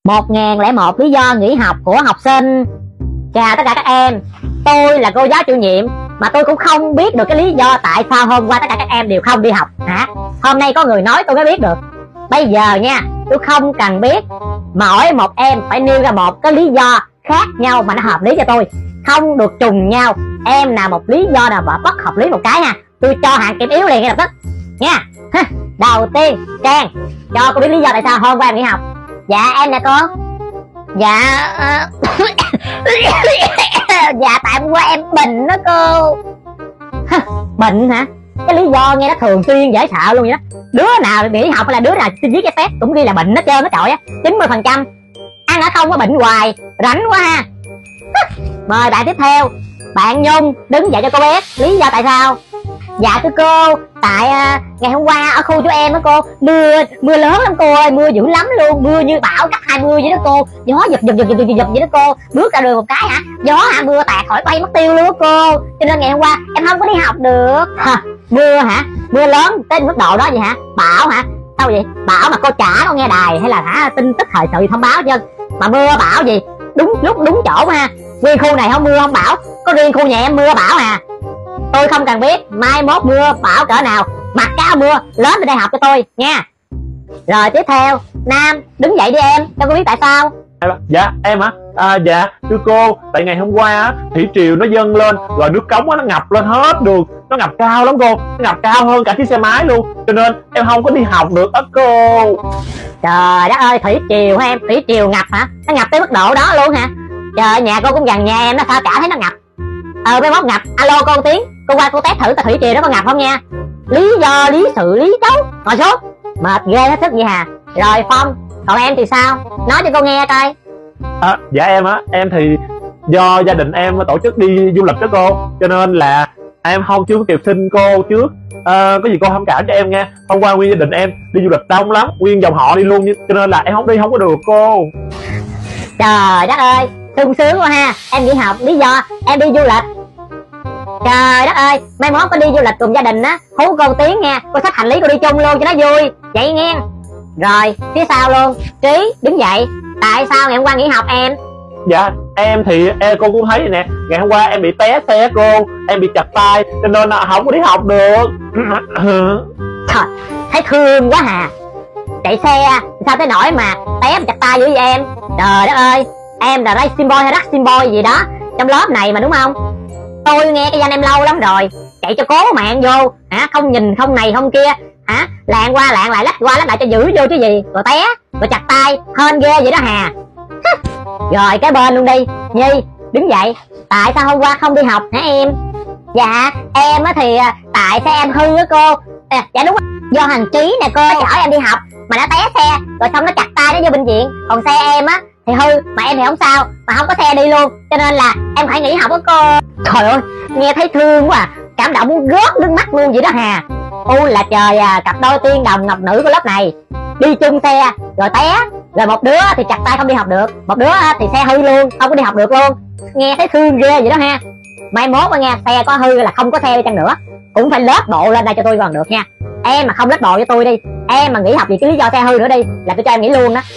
1001 lý do nghỉ học của học sinh. Chào tất cả các em, tôi là cô giáo chủ nhiệm, mà tôi cũng không biết được cái lý do tại sao hôm qua tất cả các em đều không đi học hả? Hôm nay có người nói tôi mới biết được. Bây giờ nha, tôi không cần biết, mỗi một em phải nêu ra một cái lý do khác nhau mà nó hợp lý cho tôi, không được trùng nhau. Em nào một lý do nào mà bất hợp lý một cái ha, tôi cho hạn kiểm yếu liền ngay lập tức nha. Đầu tiên, Trang, cho cô biết lý do tại sao hôm qua em nghỉ học. Dạ em nè cô. Dạ dạ tại hôm qua em bệnh đó cô. Bệnh hả? Cái lý do nghe nó thường xuyên dễ sợ luôn vậy đó. Đứa nào nghỉ học hay là đứa nào xin viết cái phép cũng ghi là bệnh hết trơn á trời á. 90% ăn ở không có bệnh hoài, rảnh quá ha. Mời bạn tiếp theo, bạn Nhung đứng dậy cho cô biết lý do tại sao. Dạ thưa cô, tại ngày hôm qua ở khu chỗ em đó cô, mưa lớn lắm cô ơi, mưa dữ lắm luôn, mưa như bão cấp 20 vậy đó cô, gió giật vậy đó cô, bước ra đường một cái hả, gió hả, mưa tạt khỏi bay mất tiêu luôn đó cô, cho nên ngày hôm qua em không có đi học được. Mưa hả? Mưa lớn tới mức độ đó vậy hả? Bão hả? Sao vậy? Bão mà cô chả có nghe đài hay là hả tin tức thời sự thông báo chứ, mà mưa bão gì đúng lúc đúng chỗ ha. Nguyên khu này không mưa không bão, có riêng khu nhà em mưa bão à. Tôi không cần biết mai mốt mưa bão cỡ nào, mặc cái áo mưa lớn lên đây học cho tôi nha. Rồi tiếp theo, Nam đứng dậy đi em, cho cô biết tại sao. Dạ em hả? Dạ thưa cô, tại ngày hôm qua á, thủy triều nó dâng lên, rồi nước cống á, nó ngập lên hết đường, nó ngập cao lắm cô, nó ngập cao hơn cả chiếc xe máy luôn, cho nên em không có đi học được á cô. Trời đất ơi, thủy triều hả em? Thủy triều ngập hả? Nó ngập tới mức độ đó luôn hả? Trời, nhà cô cũng gần nhà em, nó sao chả thấy nó ngập. Mấy mốt ngập, alo cô Tiến, cô qua cô test thử tại thủy triều nó có ngập không nha. Lý do lý sự lý đấu, ngồi xuống, mệt ghê hết sức vậy hà. Rồi Phong, còn em thì sao, nói cho cô nghe coi. Dạ em á, em thì do gia đình em tổ chức đi du lịch đó cô, cho nên là em chưa có kịp xin cô trước. Có gì cô thông cảm cho em nha. Hôm qua nguyên gia đình em đi du lịch đông lắm, nguyên dòng họ đi luôn, cho nên là em không có được cô. Trời đất ơi, sung sướng quá ha, em nghỉ học lý do em đi du lịch. Trời đất ơi, mai mốt có đi du lịch cùng gia đình á, hú cô Tiến nha, cô xách hành lý cô đi chung luôn cho nó vui, vậy nghe. Rồi phía sau luôn, Trí đứng dậy, tại sao ngày hôm qua nghỉ học em? Dạ em thì cô cũng thấy vậy nè, ngày hôm qua em bị té xe cô, em bị chặt tay cho nên là không có đi học được. Trời, thấy thương quá hà. Chạy xe sao tới nỗi mà té chặt tay dữ vậy em? Trời đất ơi, em là racing boy hay racing boy gì đó trong lớp này mà đúng không? Tôi nghe cái danh em lâu lắm rồi, chạy cho cố mạng vô hả, không nhìn không này không kia hả, lạng qua lạng lại lách qua lách lại cho giữ vô chứ gì, rồi té rồi chặt tay hên ghê vậy đó hà. Rồi cái bên luôn đi, Nhi đứng dậy, tại sao hôm qua không đi học hả em? Dạ em á thì tại xe em hư á cô. Dạ đúng rồi, do thằng Trí nè cô chở em đi học mà nó té xe rồi xong nó chặt tay nó vô bệnh viện, còn xe em á thì hư mà em thì không sao, mà không có xe đi luôn, cho nên là em phải nghỉ học á cô. Trời ơi, nghe thấy thương quá à, cảm động muốn rớt nước mắt luôn vậy đó hà. Là trời à, cặp đôi tiên đồng ngọc nữ của lớp này đi chung xe rồi té, rồi một đứa thì chặt tay không đi học được, một đứa thì xe hư luôn không có đi học được luôn. Nghe thấy thương ghê vậy đó ha. Mai mốt nghe xe có hư là không có xe đi chăng nữa cũng phải lết bộ lên đây cho tôi còn được nha. Em mà không lết bộ cho tôi đi, em mà nghỉ học vì cái lý do xe hư nữa đi là tôi cho em nghỉ luôn đó.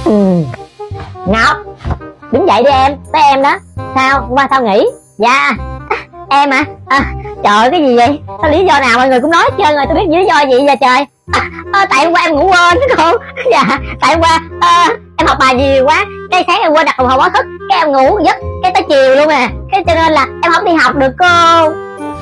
Ngọc đứng dậy đi em, tới em đó. Sao qua sao nghỉ? Dạ em à, trời cái gì vậy, sao lý do nào mọi người cũng nói hết trơn rồi, tôi biết lý do gì giờ trời. Tại hôm qua em ngủ quên đó cô. Dạ tại hôm qua em học bài nhiều quá, cái sáng em quên đặt đồng hồ báo thức, cái em ngủ giấc cái tới chiều luôn à, cái cho nên là em không đi học được cô.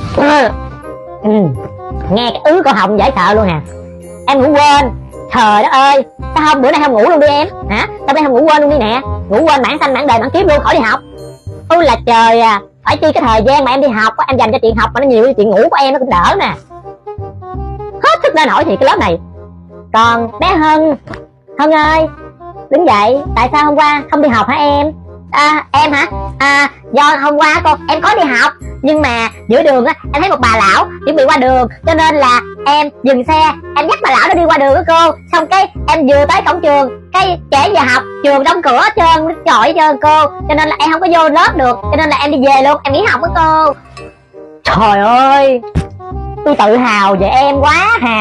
Nghe cái ứ cổ họng dễ sợ luôn nè, em ngủ quên. Trời đất ơi, sao không bữa nay không ngủ luôn đi em hả, sao bây không ngủ quên luôn đi nè, ngủ quên mảng xanh mảng đời mảng kiếm luôn khỏi đi học. Là trời à, phải chi cái thời gian mà em đi học em dành cho chuyện học mà nó nhiều như chuyện ngủ của em nó cũng đỡ nè, hết sức ra nổi thì cái lớp này. Còn bé Hân, Hân ơi đứng dậy, tại sao hôm qua không đi học hả em? Em hả? Do hôm qua cô em có đi học nhưng mà giữa đường á em thấy một bà lão chuẩn bị qua đường, cho nên là em dừng xe em dắt bà lão đó đi qua đường đó cô, xong cái em vừa tới cổng trường cái trễ giờ học, trường đóng cửa hết trơn trọi trơn cô, cho nên là em không có vô lớp được, cho nên là em đi về luôn, em nghỉ học đó cô. Trời ơi, tôi tự hào về em quá hà,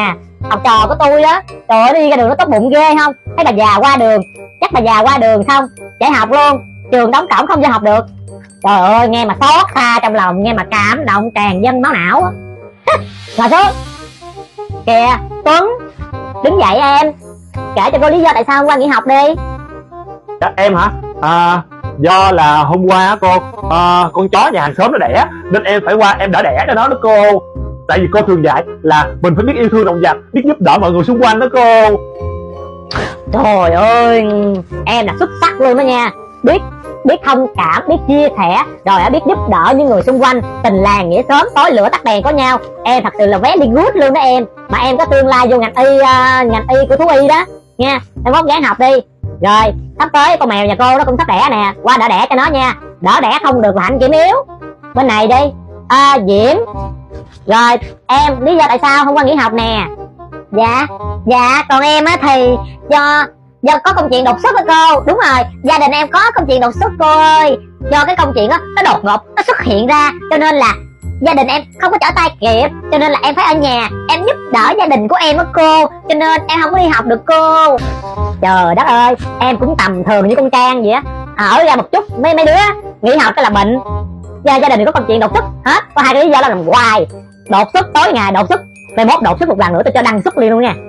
học trò của tôi đó. Trời ơi, đi ra đường nó tốt bụng ghê không? Thấy bà già qua đường, chắc bà già qua đường xong chạy học luôn, trường đóng cổng không cho học được. Trời ơi, nghe mà xót xa trong lòng, nghe mà cảm động tràn dâng máu não á. Ngồi xuống. Kìa Tuấn, đứng dậy em, kể cho cô lý do tại sao hôm qua nghỉ học đi. Em hả? Do là hôm qua cô, con chó nhà hàng xóm nó đẻ nên em phải qua em đỡ đẻ cho nó đó cô. Tại vì cô thường dạy là mình phải biết yêu thương động vật, biết giúp đỡ mọi người xung quanh đó cô. Trời ơi, em là xuất sắc luôn đó nha. Biết thông cảm, biết chia sẻ, rồi biết giúp đỡ những người xung quanh, tình làng nghĩa xóm, tối lửa tắt đèn có nhau. Em thật sự là very good luôn đó em. Mà em có tương lai vô ngành y của thú y đó nha. Em mốt gắng học đi. Rồi sắp tới con mèo nhà cô nó cũng sắp đẻ nè, qua đỡ đẻ cho nó nha. Đỡ đẻ không được là hạnh kiểm yếu. Bên này đi. Diễm. Rồi em, lý do tại sao hôm qua nghỉ học nè? Dạ còn em á thì do có công chuyện đột xuất đó cô. Đúng rồi, gia đình em có công chuyện đột xuất cô ơi. Do cái công chuyện đó nó đột ngột nó xuất hiện ra, cho nên là gia đình em không có trở tay kịp, cho nên là em phải ở nhà em giúp đỡ gia đình của em đó cô, cho nên em không có đi học được cô. Trời đất ơi, em cũng tầm thường như con Trang vậy á, ở ra một chút mấy đứa nghỉ học cái là bệnh. Gia đình có công chuyện đột xuất hết, có hai cái lý do là làm hoài. Đột xuất tối ngày đột xuất, mai mốt đột xuất một lần nữa tôi cho đăng xuất liền luôn nha.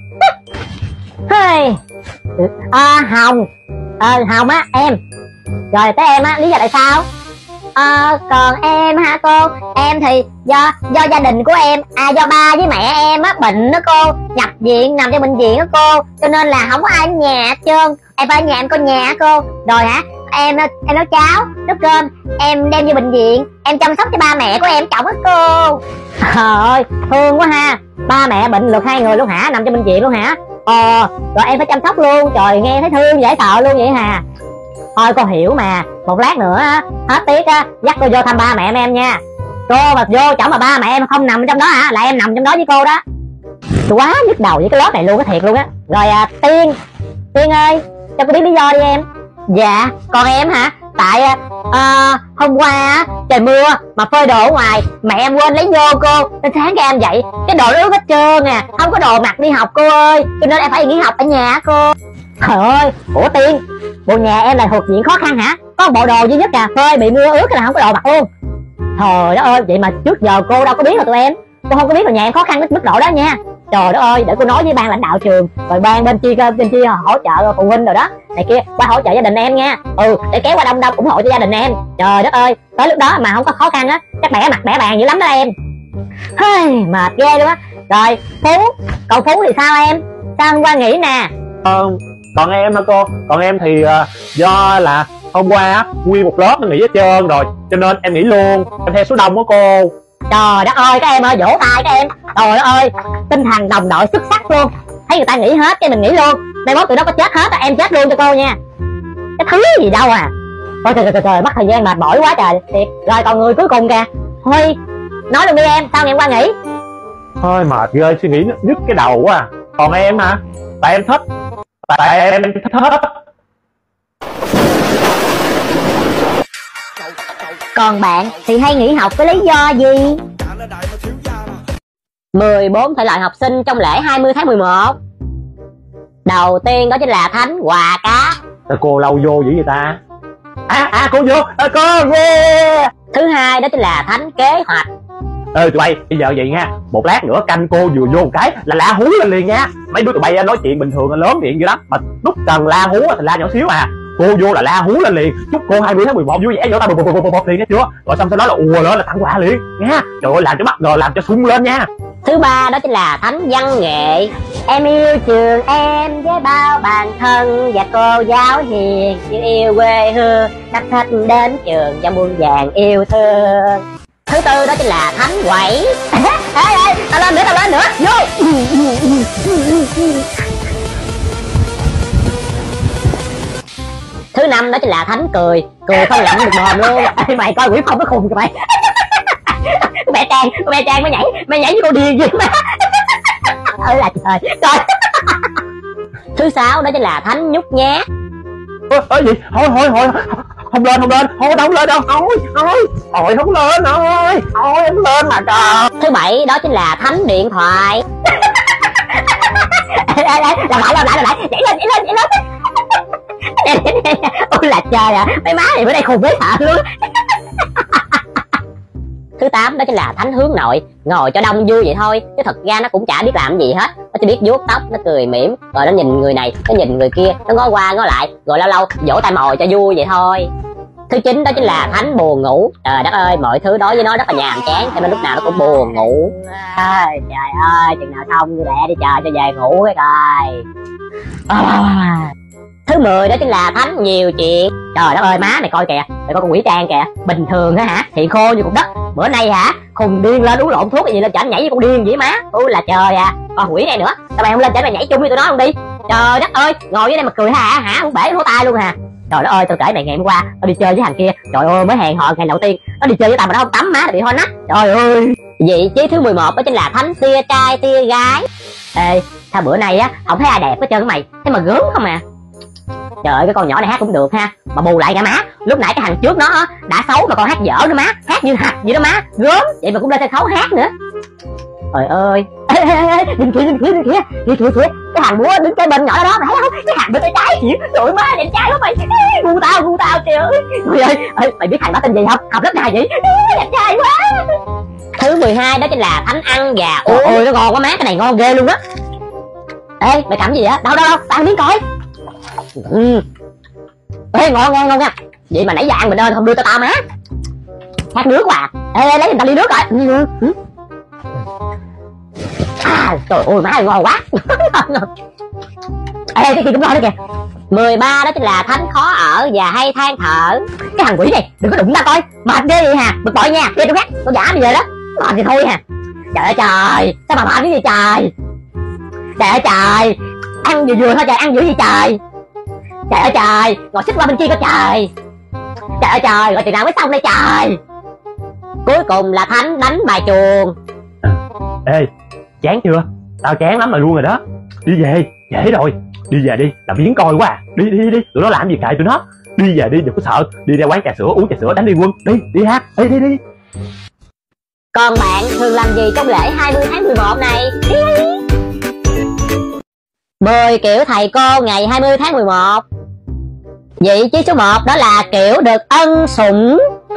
Hồng á em. Rồi tới em á, lý do tại sao? Còn em hả cô? Em thì do gia đình của em, do ba với mẹ em á bệnh đó cô, nhập viện nằm trong bệnh viện đó cô, cho nên là không có ai ở nhà hết trơn. Em phải ở nhà em coi nhà cô. Rồi hả? Em nấu cháo, nấu cơm, em đem vô bệnh viện, em chăm sóc cho ba mẹ của em trọng á cô. Trời ơi, thương quá ha. Ba mẹ bệnh lượt hai người luôn hả? Nằm trong bệnh viện luôn hả? Rồi em phải chăm sóc luôn. Trời, nghe thấy thương dễ sợ luôn vậy hà. Thôi cô hiểu mà. Một lát nữa á, hết tiết á, dắt cô vô thăm ba mẹ em nha. Cô mà vô chỗ mà ba mẹ em không nằm trong đó hả, là em nằm trong đó với cô đó. Tôi quá nhức đầu với cái lớp này luôn á, thiệt luôn á. Rồi Tiên ơi, cho cô biết lý do đi em. Dạ, còn em hả? Tại hôm qua á, trời mưa mà phơi đồ ở ngoài, mẹ em quên lấy vô cô, nên sáng cái em dậy cái đồ nó ướt hết trơn à, không có đồ mặc đi học cô ơi, cho nên em phải nghỉ học ở nhà cô. Trời ơi, ủa Tiên, bộ nhà em là thuộc diện khó khăn hả? Có một bộ đồ duy nhất à, phơi bị mưa ướt là không có đồ mặc luôn. Trời đất ơi, vậy mà trước giờ cô đâu có biết là tụi em. Cô không có biết là nhà em khó khăn đến mức độ đó nha. Trời đất ơi, để cô nói với ban lãnh đạo trường, rồi ban bên kia hỗ trợ phụ huynh rồi đó này kia, qua hỗ trợ gia đình em nha. Để kéo qua đông ủng hộ cho gia đình em. Trời đất ơi, tới lúc đó mà không có khó khăn á, chắc bẻ mặt bẻ bàn dữ lắm đó em. Mệt ghê luôn á. Rồi cậu Phú thì sao em? Sao hôm qua nghỉ nè? Còn em hả cô? Còn em thì do là hôm qua nguyên một lớp nó nghỉ hết trơn rồi, cho nên em nghỉ luôn, em theo số đông đó cô. Trời đất ơi, các em ơi, vỗ tay các em. Trời đất ơi, tinh thần đồng đội xuất sắc luôn. Thấy người ta nghỉ hết cái mình nghỉ luôn. Mai mốt tụi nó có chết hết em chết luôn cho cô nha. Cái thứ gì đâu à. Ôi trời, mất thời gian mệt mỏi quá trời thiệt. Rồi còn người cuối cùng kìa. Thôi nói luôn đi em, sao ngày hôm qua nghỉ? Thôi mệt ghê, suy nghĩ nhức cái đầu quá à. Còn em hả? Tại em thích. Còn bạn thì hay nghỉ học với lý do gì? 14 thể loại học sinh trong lễ 20 tháng 11. Đầu tiên đó chính là Thánh Quà Cá. Cô lâu vô dữ vậy ta? Cô vô, cô yeah. Thứ hai đó chính là Thánh Kế Hoạch. Tụi bay bây giờ vậy nha, một lát nữa canh cô vừa vô một cái là la hú lên liền nha. Mấy đứa tụi bay nói chuyện bình thường lớn miệng dữ lắm, mà lúc cần la hú thì la nhỏ xíu à. Cô vô là la hú lên liền, chúc cô 20 tháng 11 vui vẻ, vỗ tay bột liền nghe chưa? Rồi xong sau đó là ùa lên là tặng quà liền nha. Trời ơi, làm cho bất ngờ, làm cho sung lên nha. Thứ ba đó chính là Thánh Văn Nghệ. Em yêu trường em với bao bạn thân và cô giáo hiền, như yêu quê hương, khách khách đến trường cho muôn vàng yêu thương. Thứ tư đó chính là Thánh Quẩy. Ê, tao lên nữa, vô. Thứ năm đó chính là Thánh Cười. Cười không ngậm được mồm luôn. Ê, mày coi Quỷ Phong nó khùng kìa mày. Cô mẹ Trang mày nhảy với cô điên gì mà. Là trời. Thứ sáu đó chính là Thánh Nhút Nhát. Gì? Thôi không lên đâu, không lên mà trời. Thứ bảy đó chính là Thánh Điện Thoại. làm lại, nhảy lên. Ôi là trời à, mấy má này bữa nay khùng dễ sợ luôn. Thứ 8 đó chính là thánh hướng nội, ngồi cho đông vui vậy thôi chứ thật ra nó cũng chả biết làm gì hết. Nó chỉ biết vuốt tóc, nó cười mỉm, rồi nó nhìn người này, nó nhìn người kia, nó ngó qua ngó lại, rồi lâu lâu vỗ tay mồi cho vui vậy thôi. Thứ 9 đó chính là thánh buồn ngủ. Trời đất ơi, mọi thứ đối với nó rất là nhàm chán, cho nên lúc nào nó cũng buồn ngủ. Trời ơi, chừng nào xong như đẻ đi trời cho về ngủ cái coi. Thứ 10 đó chính là thánh nhiều chuyện. Trời đất ơi, má này coi kìa, này coi con quỷ trang kìa. Bình thường á hả, thì khô như cục đất, bữa nay hả khùng điên lên uống lộn thuốc cái gì lên chảnh nhảy với con điên vậy má. Ôi là trời à, con quỷ này nữa, sao mày không lên chảnh mày nhảy chung với tụi nó không đi? Trời đất ơi, ngồi dưới đây mà cười hả không bể lỗ tai luôn hà. Trời đất ơi, tôi kể mày ngày hôm qua nó đi chơi với thằng kia, trời ơi mới hẹn hò ngày đầu tiên nó đi chơi với tao mà nó không tắm, má nó bị ho nách. Trời ơi. Vị trí thứ 11 đó chính là thánh tia trai tia gái. Ê, sao bữa nay á không thấy ai đẹp hết trơn mày, thế mà gớm không à. Trời ơi, cái con nhỏ này hát cũng được ha, mà bù lại cả má, lúc nãy cái thằng trước nó đã xấu mà còn hát dở nữa má, hát như hạt vậy đó má, gớm vậy mà cũng lên sân khấu hát nữa. Trời ơi, bên kia, cái thằng múa đứng cái bên nhỏ đó, mày thấy không, cái thằng bên tay trái kìa, trời ơi má đẹp trai lắm mày, gu tao trời ơi. Mày ơi, mày biết thằng đó tên gì không, học lớp nào vậy, đẹp trai quá. Thứ 12 đó chính là thánh ăn gà. Ôi nó ngon quá má, cái này ngon ghê luôn á. Ê mày cầm gì vậy, đâu tao ăn miếng coi. Ê ngon nha, vậy mà nãy giờ ăn mình ơi không đưa cho tao má. Hát nước quá. Ê lấy giùm tao ly nước coi. Trời ơi má ơi ngon quá. Ê cái kia cũng ngon đó kìa. 13 đó chính là thánh khó ở và hay than thở. Cái thằng quỷ này đừng có đụng tao coi, mệt ghê vậy hà, bực bội nha, kia tôi gắt, tôi giả bây giờ đó, mệt thì thôi hà. Trời ơi trời, sao mà mệt cái gì trời. Trời ơi trời, ăn vừa thôi trời, ăn dữ gì trời. Trời ơi trời, ngồi xích qua bên kia coi trời. Trời ơi trời, rồi từ nào mới xong đây trời. Cuối cùng là thánh đánh bài chuồng. Ê, chán chưa? Tao chán lắm rồi luôn rồi đó. Đi về, trễ rồi. Đi về đi, làm biếng coi quá à. Đi, tụi nó làm gì kệ tụi nó. Đi về đi, đừng có sợ. Đi ra quán trà sữa, uống trà sữa, đánh liên quân. Đi ha, đi. Còn bạn thường làm gì trong lễ 20 tháng 11 này? 10 kiểu thầy cô ngày 20 tháng 11. Vị trí số 1 đó là kiểu được ân sủng.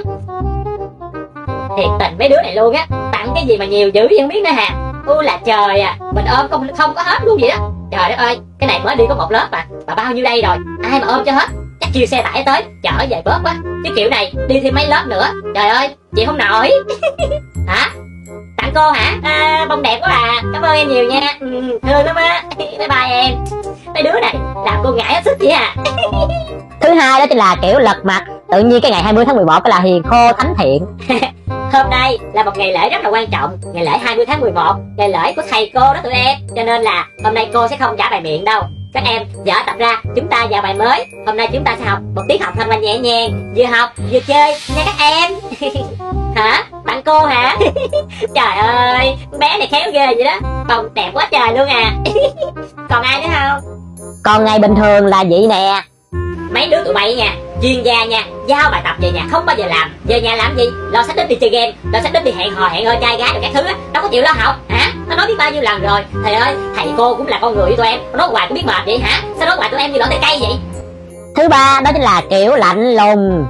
Thiệt tình mấy đứa này luôn á, tặng cái gì mà nhiều dữ không biết nữa hà. Ôi là trời à, mình ôm không có hết luôn vậy đó. Trời đất ơi, cái này mới đi có một lớp mà bao nhiêu đây rồi, ai mà ôm cho hết. Chắc kêu xe tải tới chở về bớt quá, chứ kiểu này đi thêm mấy lớp nữa, trời ơi chị không nổi. Hả, tặng cô hả? Bông đẹp quá à, cảm ơn em nhiều nha, thương lắm á. Bye bye em. Mấy đứa này làm cô ngại hết sức vậy à. Thứ hai đó chính là kiểu lật mặt. Tự nhiên cái ngày 20 tháng 11 cái là hiền khô thánh thiện. Hôm nay là một ngày lễ rất là quan trọng, ngày lễ 20 tháng 11, ngày lễ của thầy cô đó tụi em. Cho nên là hôm nay cô sẽ không trả bài miệng đâu. Các em dở tập ra, chúng ta vào bài mới. Hôm nay chúng ta sẽ học một tiết học thật là nhẹ nhàng, vừa học vừa chơi nha các em. Hả? Bạn cô hả? Trời ơi, bé này khéo ghê vậy đó, bông đẹp quá trời luôn à. Còn ai nữa không? Còn ngày bình thường là vậy nè. Mấy đứa tụi bay nha, chuyên gia nha, giao bài tập về nhà không bao giờ làm. Về nhà làm gì? Lo sách đích đi chơi game, lo sách đích đi hẹn hò trai gái rồi các thứ á, đâu có chịu lo học hả? Nó nói biết bao nhiêu lần rồi. Thầy ơi, thầy cô cũng là con người với tụi em, nói hoài cũng biết mệt vậy hả? Sao nói hoài tụi em như lỗ tay cây vậy? Thứ ba đó chính là kiểu lạnh lùng.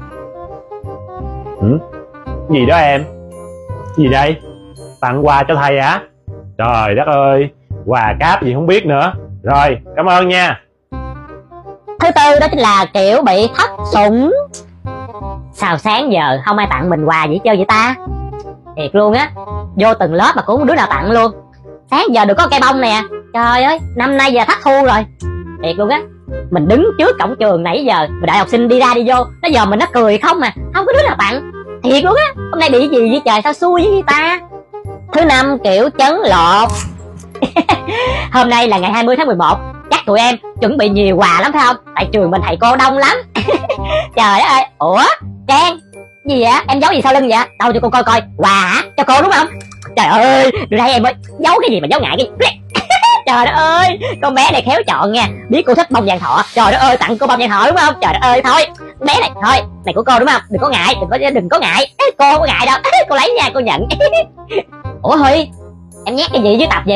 Gì đó em? Gì đây? Tặng quà cho thầy hả? Trời đất ơi, quà cáp gì không biết nữa. Rồi, cảm ơn nha. Thứ tư đó chính là kiểu bị thất sủng. Sao sáng giờ không ai tặng mình quà gì chơi vậy ta? Thiệt luôn á, vô từng lớp mà cũng không đứa nào tặng luôn. Sáng giờ được có cây bông nè, trời ơi, năm nay giờ thất thu rồi. Thiệt luôn á, mình đứng trước cổng trường nãy giờ, mình đợi học sinh đi ra đi vô, nó giờ mình nó cười không mà, không có đứa nào tặng. Thiệt luôn á, hôm nay bị gì vậy trời, sao xui với ta? Thứ năm kiểu chấn lột. Hôm nay là ngày 20 tháng 11, chắc tụi em chuẩn bị nhiều quà lắm phải không? Tại trường mình thầy cô đông lắm. Trời đất ơi, ủa Trang gì vậy, em giấu gì sau lưng vậy? Đâu cho cô coi coi, quà hả? Cho cô đúng không? Trời ơi, đưa đây em ơi, giấu cái gì mà giấu ngại cái. Trời đất ơi, con bé này khéo chọn nha, biết cô thích bông vàng thọ. Trời đất ơi, tặng cô bông vàng thọ đúng không? Trời đất ơi, thôi bé này thôi, này của cô đúng không? Đừng có ngại, đừng có ngại. Cô không có ngại đâu. Cô lấy nha, cô nhận. Ủa Huy, em nhét cái gì dưới tập vậy?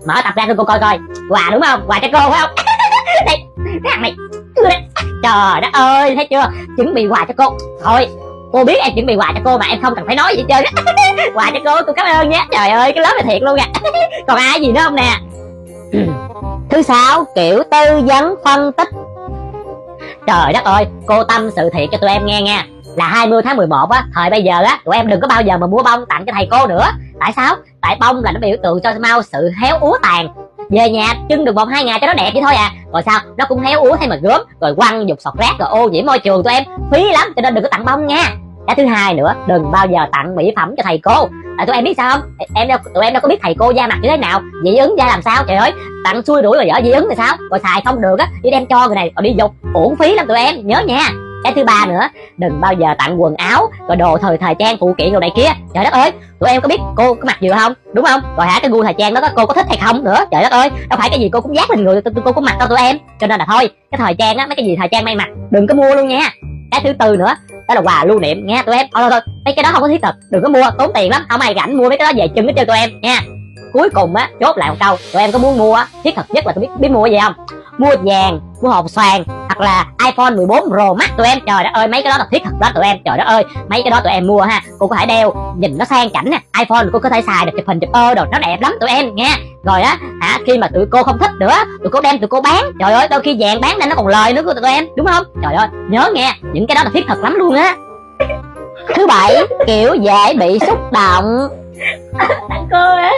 mở tập ra cho cô coi coi. Quà đúng không? Quà cho cô phải không? Đây, cái thằng này. Trời đất ơi, thấy chưa? Chuẩn bị quà cho cô. Thôi, cô biết em chuẩn bị quà cho cô mà em không cần phải nói gì hết trơn á. Quà cho cô cảm ơn nhé. Trời ơi, cái lớp này thiệt luôn à. Còn ai gì nữa không nè? Thứ 6, kiểu tư vấn phân tích. Trời đất ơi, cô tâm sự thiệt cho tụi em nghe nha. Là 20 tháng 11 á, thời bây giờ á, tụi em đừng có bao giờ mà mua bông tặng cho thầy cô nữa. Tại sao? Tại bông là nó biểu tượng cho mau sự héo úa tàn. Về nhà trưng được 1-2 ngày cho nó đẹp vậy thôi à. Rồi sao? Nó cũng héo úa thêm mà gớm, rồi quăng dục sọt rác, rồi ô nhiễm môi trường tụi em. Phí lắm, cho nên đừng có tặng bông nha. Cái thứ hai nữa, đừng bao giờ tặng mỹ phẩm cho thầy cô. Tại tụi em biết sao không? Tụi em đâu có biết thầy cô da mặt như thế nào, dị ứng da làm sao. Trời ơi, tặng xui đuổi rồi vợ dị ứng thì sao? Rồi xài không được á, đi đem cho người này rồi đi dục, uổng phí lắm tụi em, nhớ nha. Cái thứ ba nữa, đừng bao giờ tặng quần áo rồi đồ thời trang phụ kiện đồ này kia. Trời đất ơi, tụi em có biết cô có mặc vừa không, đúng không? Rồi hả, cái gu thời trang đó cô có thích hay không nữa. Trời đất ơi, đâu phải cái gì cô cũng dát lên người cô cũng mặc đâu tụi em. Cho nên là thôi, cái thời trang á, mấy cái gì thời trang may mặc đừng có mua luôn nha. Cái thứ tư nữa, đó là quà lưu niệm nghe tụi em. Thôi mấy cái đó không có thiết thực, đừng có mua, tốn tiền lắm, không ai rảnh mua mấy cái đó về chưng hết cho tụi em nha. Cuối cùng á, chốt lại một câu, tụi em có muốn mua á, thiết thực nhất là tụi biết mua gì không? Mua vàng, mua hộp xoàn, hoặc là iPhone 14 Pro Max tụi em. Trời đất ơi, mấy cái đó là thiết thực đó tụi em. Trời đất ơi, mấy cái đó tụi em mua ha, cô có thể đeo nhìn nó sang chảnh nè. iPhone cô có thể xài được, chụp hình chụp đồ nó đẹp lắm tụi em nha. Rồi á hả, khi mà tụi cô không thích nữa, tụi cô đem tụi cô bán. Trời ơi, đôi khi vàng bán nên nó còn lời nữa của tụi em, đúng không? Trời ơi, nhớ nghe, những cái đó là thiết thực lắm luôn á. Thứ 7, kiểu dễ bị xúc động. Tặng cô á.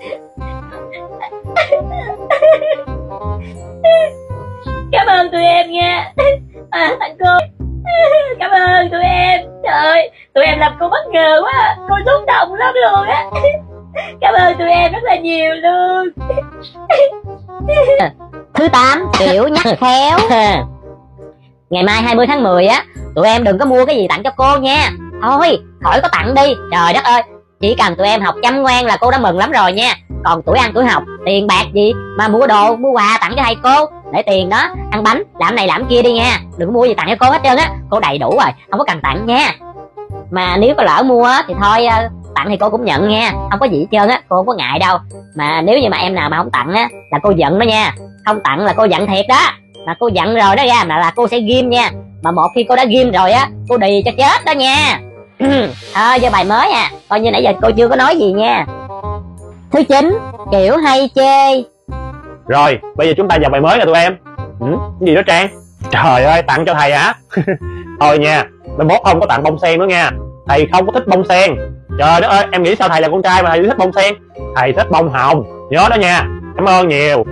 Cảm ơn tụi em nha. Tặng cô. Cảm ơn tụi em. Trời ơi, tụi em làm cô bất ngờ quá. Cô xúc động lắm luôn á. Cảm ơn tụi em rất là nhiều luôn. Thứ 8, kiểu nhắc khéo. Ngày mai 20 tháng 10 á, tụi em đừng có mua cái gì tặng cho cô nha. Thôi, khỏi có tặng đi. Trời đất ơi, chỉ cần tụi em học chăm ngoan là cô đã mừng lắm rồi nha. Còn tuổi ăn tuổi học, tiền bạc gì mà mua đồ, mua quà tặng cho thầy cô. Để tiền đó, ăn bánh, làm này làm kia đi nha. Đừng có mua gì tặng cho cô hết trơn á. Cô đầy đủ rồi, không có cần tặng nha. Mà nếu có lỡ mua á, thì thôi tặng thì cô cũng nhận nha. Không có gì hết trơn á, cô không có ngại đâu. Mà nếu như mà em nào mà không tặng á, là cô giận đó nha. Không tặng là cô giận thiệt đó. Mà cô giận rồi đó ra, là cô sẽ ghim nha. Mà một khi cô đã ghim rồi á, cô đì cho chết đó nha. Thôi vô bài mới à, coi như nãy giờ cô chưa có nói gì nha. Thứ 9, kiểu hay chê. Rồi, bây giờ chúng ta vào bài mới nè tụi em. Cái gì đó Trang? Trời ơi, tặng cho thầy hả? Thôi nha, mai mốt không có tặng bông sen nữa nha. Thầy không có thích bông sen. Trời đất ơi, em nghĩ sao thầy là con trai mà thầy thích bông sen? Thầy thích bông hồng, nhớ đó nha. Cảm ơn nhiều.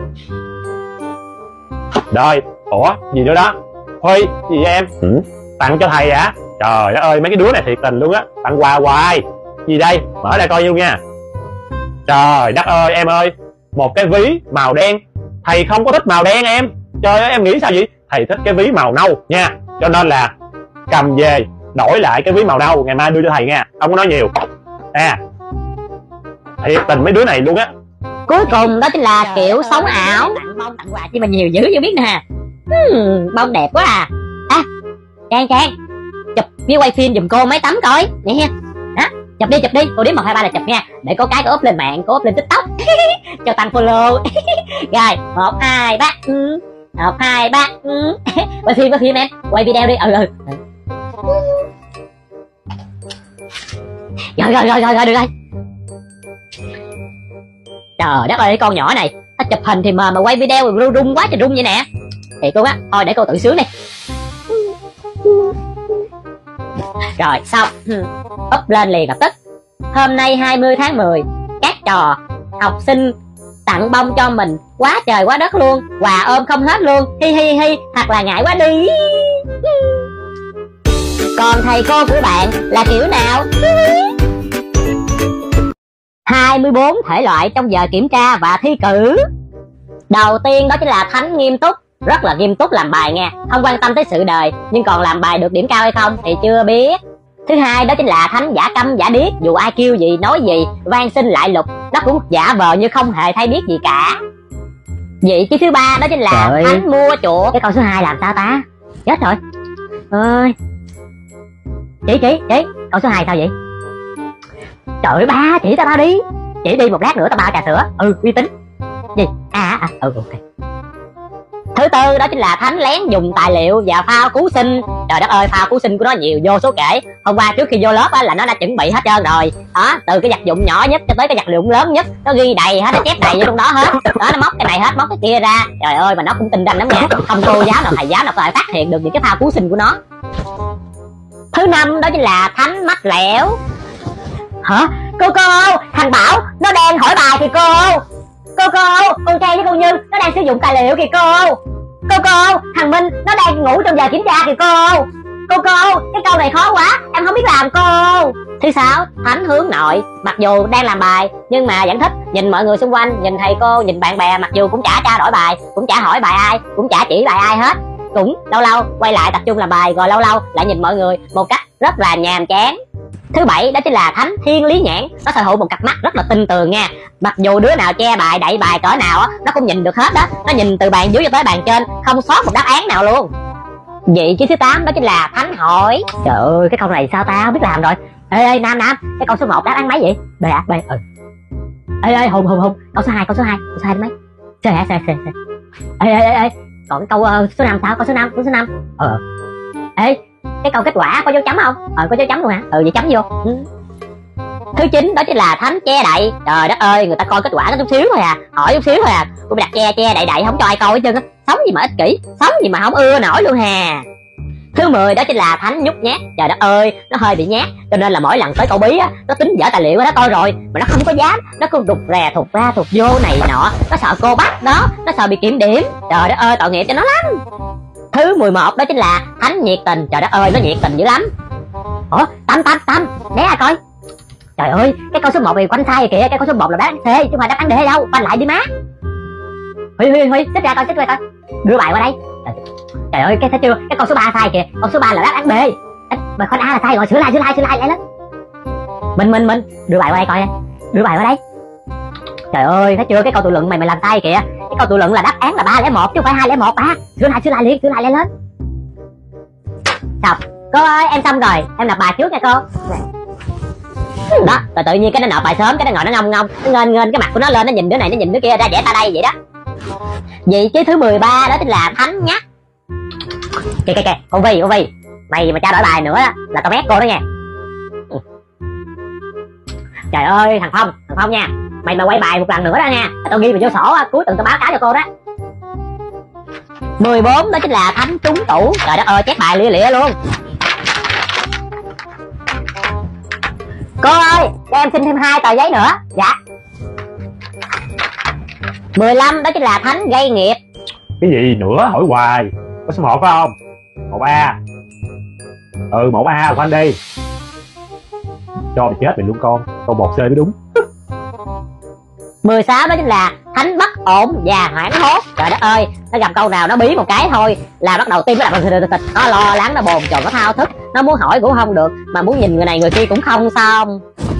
Rồi, ủa, gì nữa đó? Huy, gì vậy em? Tặng cho thầy hả? Trời đất ơi, mấy cái đứa này thiệt tình luôn á. Tặng quà hoài. Gì đây? Mở ra coi luôn nha. Trời đất ơi, em ơi, một cái ví màu đen. Thầy không có thích màu đen em. Trời ơi, em nghĩ sao vậy? Thầy thích cái ví màu nâu nha. Cho nên là cầm về đổi lại cái ví màu nâu, ngày mai đưa cho thầy nha. Không có nói nhiều. Thiệt tình mấy đứa này luôn á. Cuối cùng đó chính là kiểu sống ảo. Tặng bông tặng quà chi mà nhiều dữ chưa biết nè. Bông đẹp quá à. Trang chụp với quay phim giùm cô mấy tấm coi nè ha. Đó, chụp đi, cô đếm 1, 2, 3 là chụp nha. Để có cái cô up lên mạng, cô up lên TikTok cho tăng follow. Rồi 1, 2, 3. 1, 2, 3. Quay phim em, quay video đi. Rồi được rồi. Trời đất ơi, con nhỏ này nó chụp hình thì mà quay video rung quá trời rung vậy nè. Thì cô á, thôi để cô tự sướng đi. Rồi xong, up lên liền lập tức. Hôm nay 20 tháng 10, các trò học sinh tặng bông cho mình quá trời quá đất luôn. Quà ôm không hết luôn. Hi, thật là ngại quá đi. Còn thầy cô của bạn là kiểu nào? 24 thể loại trong giờ kiểm tra và thi cử. Đầu tiên đó chính là Thánh nghiêm túc. Rất là nghiêm túc làm bài nha. Không quan tâm tới sự đời, nhưng còn làm bài được điểm cao hay không thì chưa biết. Thứ hai đó chính là Thánh giả câm giả điếc. Dù ai kêu gì nói gì, van xin lại lục, nó cũng giả vờ như không hề hay biết gì cả. Vị trí thứ ba đó chính là Thánh mua chuột. Cái câu số 2 làm sao ta? Chết rồi. Ơi chị câu số 2 sao vậy? Trời ơi ba, chỉ tao đi. Chỉ đi một lát nữa tao bao trà sữa. Uy tín. Ok. Thứ tư đó chính là Thánh lén dùng tài liệu và phao cứu sinh. Trời đất ơi, phao cứu sinh của nó nhiều vô số kể. Hôm qua trước khi vô lớp á là nó đã chuẩn bị hết trơn rồi đó, từ cái vật dụng nhỏ nhất cho tới cái vật dụng lớn nhất nó ghi đầy hết, nó chép đầy vô trong đó hết đó, nó móc cái này hết, móc cái kia ra. Trời ơi, mà nó cũng tinh ranh lắm nha, không cô giáo nào thầy giáo nào có thể phát hiện được những cái phao cứu sinh của nó. Thứ năm đó chính là Thánh mách lẻo. Hả? Cô, thằng Bảo nó đang hỏi bài kìa cô. Con Trang với con Như nó đang sử dụng tài liệu kìa cô. Thằng Minh nó đang ngủ trong giờ kiểm tra kìa cô. Cái câu này khó quá, em không biết làm cô. Thứ sáu, Thánh hướng nội. Mặc dù đang làm bài nhưng mà vẫn thích nhìn mọi người xung quanh, nhìn thầy cô, nhìn bạn bè, mặc dù cũng chả trao đổi bài, cũng chả hỏi bài ai, cũng chả chỉ bài ai hết. Cũng lâu lâu quay lại tập trung làm bài, rồi lâu lâu lại nhìn mọi người một cách rất là nhàm chán. Thứ bảy đó chính là Thánh thiên lý nhãn. Nó sở hữu một cặp mắt rất là tinh tường nha. Mặc dù đứa nào che bài, đậy bài cỡ nào á, nó cũng nhìn được hết đó. Nó nhìn từ bàn dưới cho tới bàn trên, không sót một đáp án nào luôn. Vị trí thứ 8 đó chính là Thánh hỏi. Trời ơi, cái câu này sao ta không biết làm rồi. Ê Nam, cái câu số 1 đáp án mấy vậy? B à? B. Ê Hùng, câu số 2 đến mấy? C hả? C. Ê, còn cái câu số 5 sao? Câu số 5. Ê, cái câu kết quả có dấu chấm không? Có dấu chấm luôn hả? Vậy chấm vô. Thứ 9 đó chính là Thánh che đậy. Trời đất ơi, người ta coi kết quả có chút xíu thôi à, hỏi chút xíu thôi à, tôi đặt che đậy không cho ai coi hết trơn á. Sống gì mà ích kỷ, sống gì mà không ưa nổi luôn hà. Thứ 10 đó chính là Thánh nhút nhát. Trời đất ơi, nó hơi bị nhát, cho nên là mỗi lần tới cậu bí á, nó tính dở tài liệu đó coi rồi mà nó không có dám, nó cứ rụt rè thụt ra thụt vô này nọ, nó sợ cô bắt đó, nó sợ bị kiểm điểm. Trời đất ơi, tội nghiệp cho nó lắm. Thứ 11 đó chính là Thánh nhiệt tình. Trời đất ơi, nó nhiệt tình dữ lắm. Ủa, Tâm, né ra coi. Trời ơi, cái câu số 1 thì quanh sai kìa, cái câu số 1 là đáp án C chứ không phải đáp án D đâu, quanh lại đi má. Huy, xích ra coi. Đưa bài qua đây. Trời ơi, cái thấy chưa? Cái câu số 3 sai kìa, câu số 3 là đáp án B. Bài con A là sai rồi, sửa lại lại lên. Mình đưa bài qua đây coi. Đưa bài qua đây. Trời ơi, thấy chưa? Cái câu tự luận mày làm sai kìa. Cái câu tự luận là đáp án là 301 chứ không phải 201 ba. Sửa lại liền, lên. Xong. Cô ơi, em xong rồi, em nộp bài trước nha cô. Đó, rồi tự nhiên cái nó nộp bài sớm, cái nó ngồi nó ngông, nó ngên cái mặt của nó lên, nó nhìn đứa này, nó nhìn đứa kia, ra vẽ ta đây vậy đó. Vị trí thứ 13 đó chính là Thánh nhắc. Kìa, cô Vi, mày mà trao đổi bài nữa là tao mét cô đó nha. Trời ơi, thằng Phong nha, mày mà quay bài một lần nữa đó nha, tao ghi vào vô sổ, cuối tuần tao báo cáo cho cô đó. 14 đó chính là Thánh trúng tủ. Trời đất ơi, chép bài lịa luôn. Cô ơi, cho em xin thêm 2 tờ giấy nữa. Dạ. 15 đó chính là Thánh gây nghiệp. Cái gì nữa hỏi hoài. Có số 1 phải không? 1A. 1A của anh đi. Cho mày chết mày luôn con. Câu 1C mới đúng. 16 đó chính là Thánh bất ổn và hoảng hốt. Trời đất ơi, nó gặp câu nào nó bí một cái thôi là bắt đầu tim nó đập, nó lo lắng, nó bồn chồn, nó thao thức, nó muốn hỏi cũng không được, mà muốn nhìn người này người kia cũng không xong.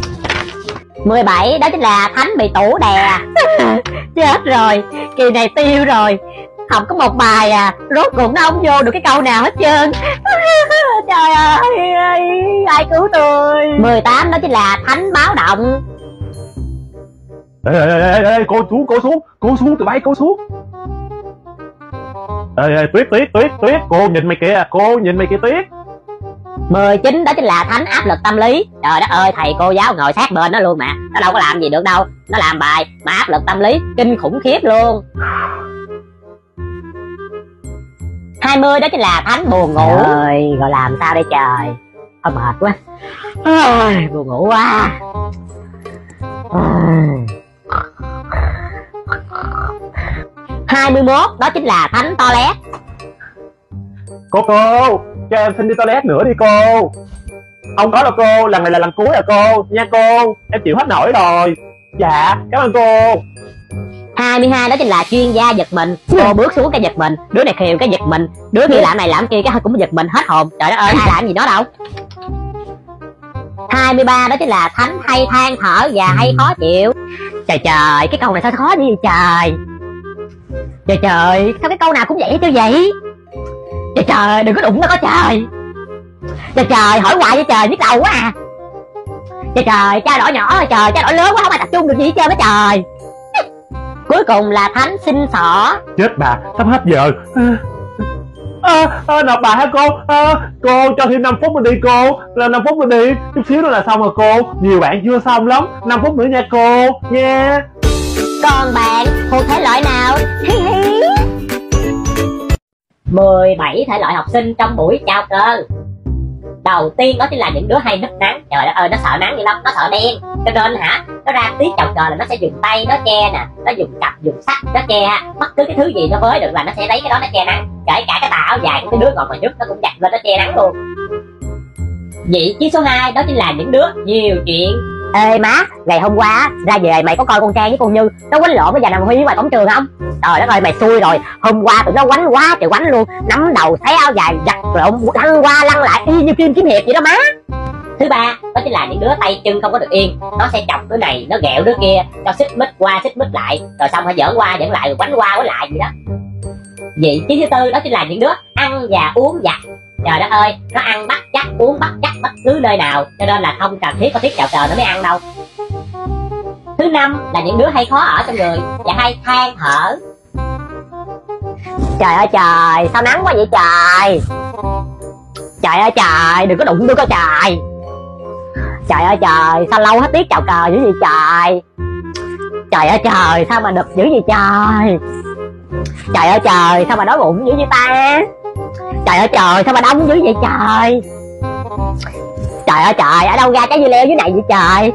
17 đó chính là Thánh bị tủ đè. Chết rồi, kỳ này tiêu rồi, học có một bài à, rốt cuộc nó không vô được cái câu nào hết trơn. Trời ơi, ai cứu tôi. 18 đó chính là Thánh báo động. Ê, cô xuống tụi bay, cô xuống. Ê, Tuyết, cô nhìn mày kìa, Tuyết. 19 đó chính là Thánh áp lực tâm lý. Trời đất ơi, thầy cô giáo ngồi sát bên nó luôn mà, nó đâu có làm gì được đâu, nó làm bài mà áp lực tâm lý kinh khủng khiếp luôn. 20 đó chính là Thánh buồn ngủ. Rồi làm sao đây trời, thôi mệt quá. Buồn ngủ quá. 21 đó chính là Thánh toilet. Cô, cho em xin đi toilet nữa đi cô. Không có đâu cô, lần này là lần cuối rồi cô, nha cô, em chịu hết nổi rồi. Dạ, cảm ơn cô. 22 đó chính là chuyên gia giật mình. Cô bước xuống cái giật mình, đứa này khều cái giật mình, đứa kia làm này làm kia cái cũng giật mình hết hồn. Trời đất ơi, ai làm gì nó đâu. 23 đó chính là Thánh hay than thở và hay khó chịu. Trời, cái câu này sao khó như vậy trời. Trời, sao cái câu nào cũng vậy chứ vậy. Trời, đừng có đụng nó có trời. Trời, hỏi hoài vậy trời, nhức đầu quá à. Trời, trao đổi nhỏ rồi trời, trao đổi lớn quá không ai tập trung được gì hết trơn á trời. Cuối cùng là Thánh xin xỏ. Chết bà, sắp hết giờ. Nộp bài hả cô? Cô cho thêm 5 phút mình đi cô. Là 5 phút mình đi, chút xíu nữa là xong rồi cô. Nhiều bạn chưa xong lắm, 5 phút nữa nha cô nha. Còn bạn thuộc thể loại nào? 17 thể loại học sinh trong buổi chào cờ. Đầu tiên đó chính là những đứa hay núp nắng. Trời đất ơi, nó sợ nắng dữ lắm, nó sợ đen, cho nên nó ra tiết chào cờ là nó sẽ dùng tay nó che nè, nó dùng cặp dùng sắt nó che bất cứ cái thứ gì nó với được là nó sẽ lấy cái đó nó che nắng. Kể cả cái tà áo dài của cái đứa ngồi ngoài trước nó cũng giặt lên nó che nắng luôn. Vị trí số 2 đó chính là những đứa nhiều chuyện. Ê má, ngày hôm qua ra về mày có coi con Trang với con Như nó quánh lộn với Già Nam Huy ngoài cổng trường không? Trời đất ơi, mày xui rồi. Hôm qua tụi nó quánh quá trời quánh luôn, nắm đầu thấy áo dài giặt lộn lăn qua lăn lại y như phim kiếm hiệp vậy đó má. Thứ ba đó chính là những đứa tay chân không có được yên, nó sẽ chọc đứa này, nó ghẹo đứa kia, cho xích mích qua xích mích lại, rồi xong phải giỡn qua giỡn lại, rồi quánh qua quánh lại gì đó. Vị trí thứ tư đó chính là những đứa ăn và uống vặt. Trời đất ơi, nó ăn bắt chắc, uống bắt chắc bất cứ nơi nào, cho nên là không cần thiết có tiết chào cờ nó mới ăn đâu. Thứ năm là những đứa hay khó ở trong người và hay than thở. Trời ơi trời, sao nắng quá vậy trời. Trời ơi trời, đừng có đụng tôi coi trời. Trời ơi trời, sao lâu hết tiết chào cờ dữ vậy trời. Trời ơi trời, sao mà đực dữ vậy trời. Trời ơi trời, sao mà đói bụng dữ vậy ta. Trời ơi trời, sao mà đông dữ vậy trời. Trời ơi trời, ở đâu ra trái dưa leo dưới này vậy trời.